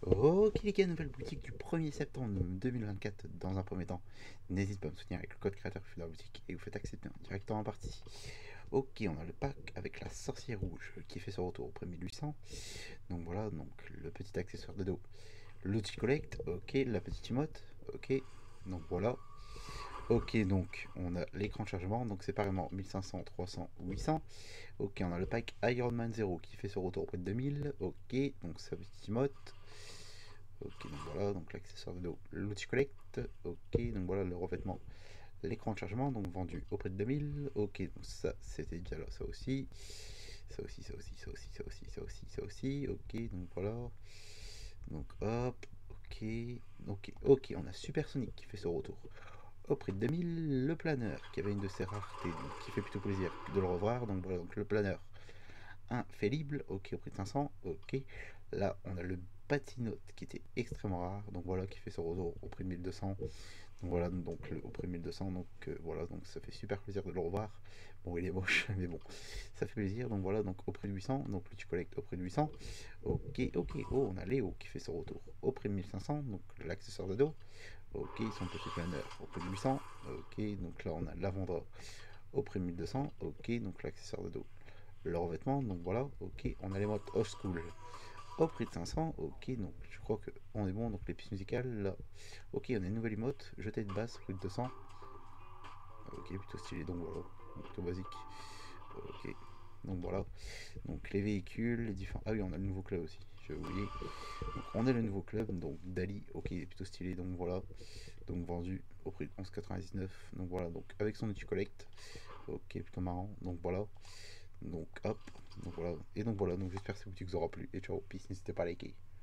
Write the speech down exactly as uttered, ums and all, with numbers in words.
Ok les gars, nouvelle boutique du premier septembre deux mille vingt-quatre. Dans un premier temps, n'hésite pas à me soutenir avec le code créateur qui fait la boutique et vous faites accepter directement en partie. Ok, on a le pack avec la sorcière rouge qui fait son retour au prix mille huit cents. Donc voilà, donc le petit accessoire de dos. L'outil collect, ok, la petite emote, ok. Donc voilà. Ok, donc on a l'écran de chargement, donc séparément mille cinq cents, trois cents, huit cents. Ok, on a le pack Iron Man zéro qui fait son retour au prix de deux mille. Ok, donc sa petite emote. Ok, donc voilà, donc l'accessoire de dos, l'outil collecte. Ok, donc voilà le revêtement, l'écran de chargement, donc vendu au prix de deux mille. Ok, donc ça c'était déjà là, ça aussi. Ça aussi, ça aussi, ça aussi, ça aussi, ça aussi, ça aussi. Ok, donc voilà. Donc hop, ok, ok, ok, on a Supersonic qui fait son retour au prix de deux mille. Le planeur qui avait une de ses raretés, donc qui fait plutôt plaisir de le revoir. Donc voilà, donc le planeur infallible, ok, au prix de cinq cents, ok. Là, on a le patinote qui était extrêmement rare, donc voilà, qui fait son retour au prix de mille deux cents. Donc voilà, donc le, au prix de mille deux cents, donc euh, voilà, donc ça fait super plaisir de le revoir. Bon, il est moche, mais bon, ça fait plaisir. Donc voilà, donc au prix de huit cents, donc lui tu collectes au prix de huit cents. Ok, ok, oh, on a Léo qui fait son retour au prix de mille cinq cents, donc l'accessoire de dos. Ok, son petit planeur au prix de huit cents. Ok, donc là on a Lavandra au prix de mille deux cents. Ok, donc l'accessoire de dos, le revêtement, donc voilà, ok, on a les modes old school au prix de cinq cents, ok, donc je crois que on est bon, donc les pistes musicales, là, ok, on a une nouvelle emote, jetée de basse, prix de deux cents, ok, plutôt stylé, donc voilà, donc plutôt basique, ok, donc voilà, donc les véhicules, les différents, ah oui, on a le nouveau club aussi, j'ai oublié, donc on a le nouveau club, donc Dali, ok, il est plutôt stylé, donc voilà, donc vendu au prix de onze quatre-vingt-dix-neuf, donc voilà, donc avec son outil collect, ok, plutôt marrant, donc voilà, donc hop, donc voilà, et donc voilà, donc j'espère que cette boutique vous aura plu, et ciao, peace, n'hésitez pas à liker.